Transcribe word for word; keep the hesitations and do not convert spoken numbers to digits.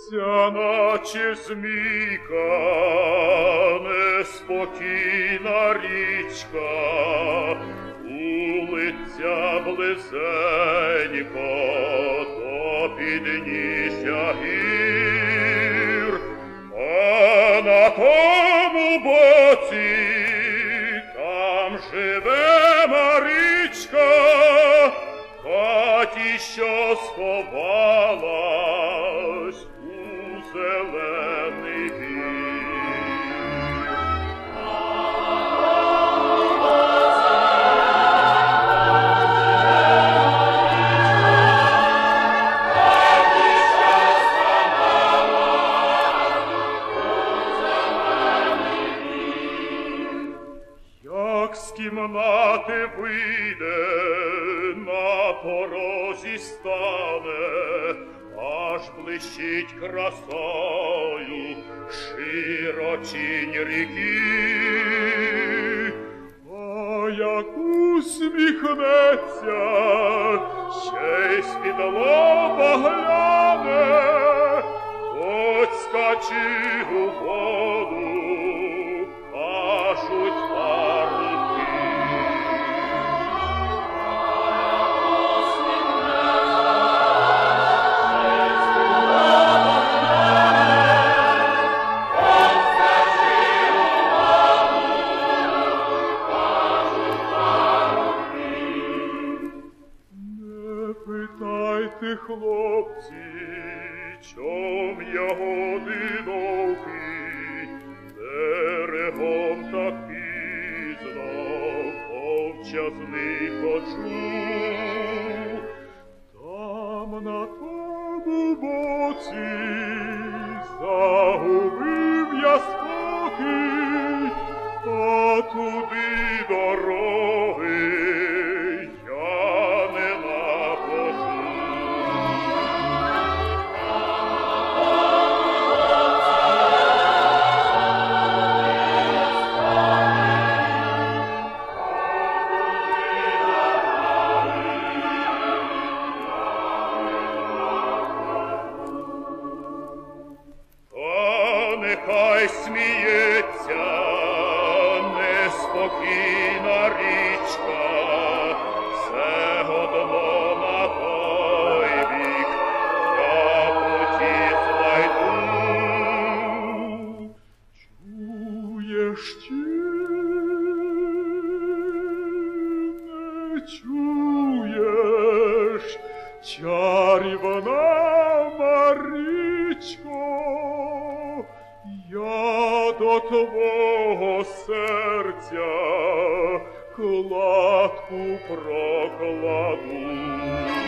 Ця наче змійка, неспокійна річка, улиця близенько до підніжжя гір, а на тому боці там живе Маричка, в хаті, що сховалась у зелений гір. Як з кімнати вийде, на порозі стане, аж блищить красою широчінь ріки. А як усміхнеться, ще й з-під лоба гляне, хоть скачи у воду, кажуть парубки. Не питайте, хлопці, чом ягоди довгі, берегом так пізно повчасний ходжу. Там на тому боці загубив я спокій, а туди дороги я не нахожу. Нехай сміється неспокійна річка, все одно на той бік я потісла йду. Чуєш чи не чуєш, чарівна Маричко, я до твого серця кладку прокладу.